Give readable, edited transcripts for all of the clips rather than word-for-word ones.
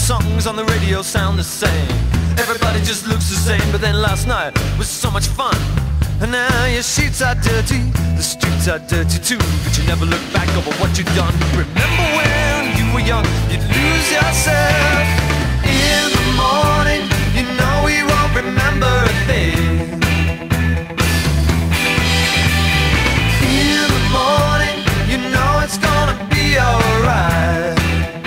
songs on the radio sound the same. Everybody just looks the same, but then last night was so much fun. And now your sheets are dirty, the streets are dirty too, but you never look back over what you've done. Remember when you were young, you'd lose yourself. In the morning, you know we won't remember a thing. In the morning, you know it's gonna be alright.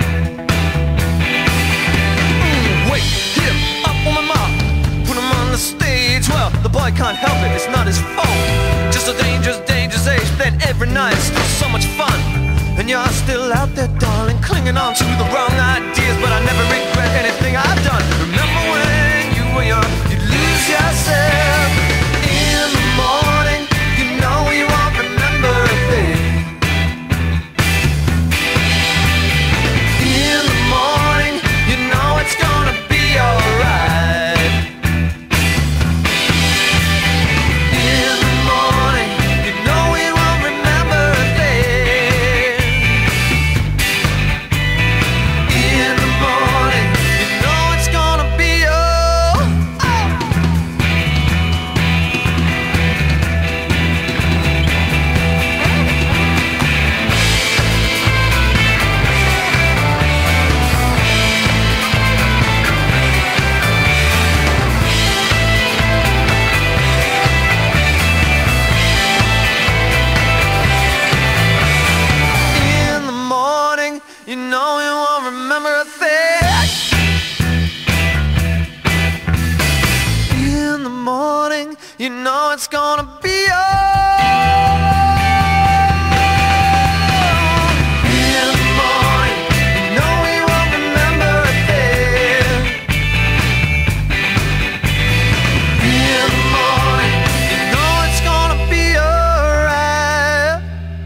Wake him up on my mark, put him on the stage. Well, the boy can't help it, it's not his fault. Just a dangerous, dangerous age. Then every night's still so much fun. And you're still out there, darling, clinging on to the wrong ideas. But I never regret anything I've done. Remember when you were young, you'd lose yourself. In the morning, you know you won't remember a thing. In the morning, you know it's gonna be alright. In the morning, you know we won't remember a thing. In the morning, you know it's gonna be in the morning, you know you won't remember a thing. In the morning, you know it's gonna be in the morning, you know we won't remember a thing. In the morning, you know it's gonna be alright.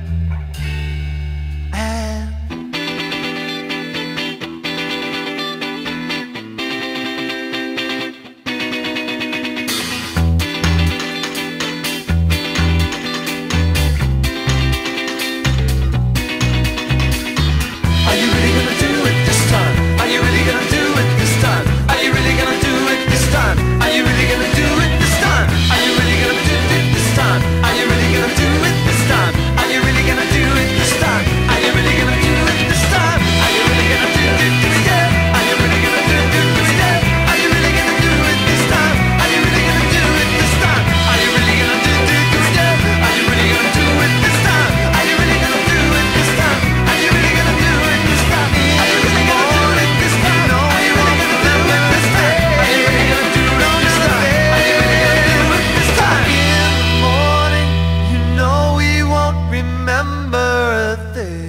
Are you really gonna do it this time? Are you really gonna do it this time? Are you really gonna do it this time? Are you really gonna do it this time? Are you really gonna do it this time? Are you really gonna do it this time? Are you really gonna do it this time? Are you really gonna do it this time? Are you really gonna do it this time? Are you really gonna do it this time? Are you really gonna do it this time? Are you really gonna do it this time? Are you really gonna do it this time? Are you really gonna do it this time? Are you really gonna do it this time? Are you really gonna do it this time? Are you really gonna do it this time? No, are you really gonna do it this time? Are you really gonna do it this time? Are you really gonna do it this time? In the morning, you know we won't remember a thing.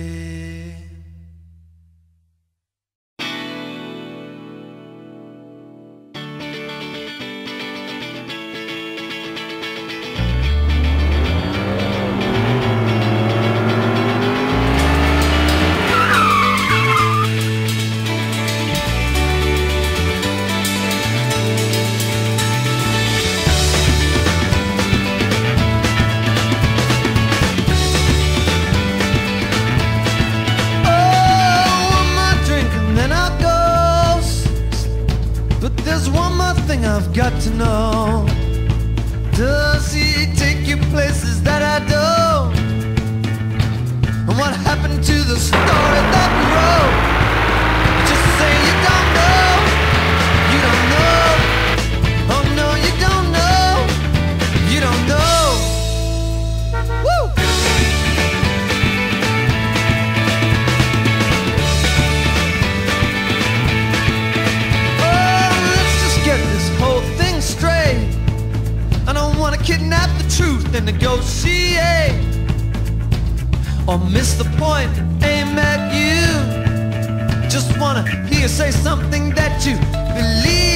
One more drink and then I'll go. But there's one more thing I've got to know. Does he take you places that I don't? And what happened to the story that we wrote? Just say you don't know. You don't know. Oh no, you don't know. You don't know. Woo! Let's just get this whole thing straight. I don't wanna kidnap the truth and negotiate, or miss the point, aim at you. Just wanna hear you say something that you believe